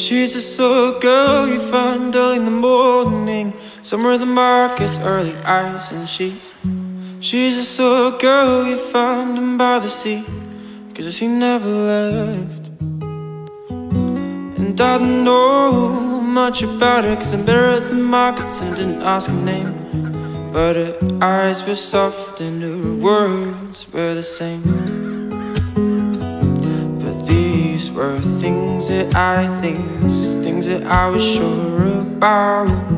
She's a slow girl you find early in the morning, somewhere in the market's early eyes. And she's a slow girl you found in by the sea, 'cause she never left. And I don't know much about her, 'cause I met her at the markets and didn't ask her name. But her eyes were soft and her words were the same. But these were things that I was sure about.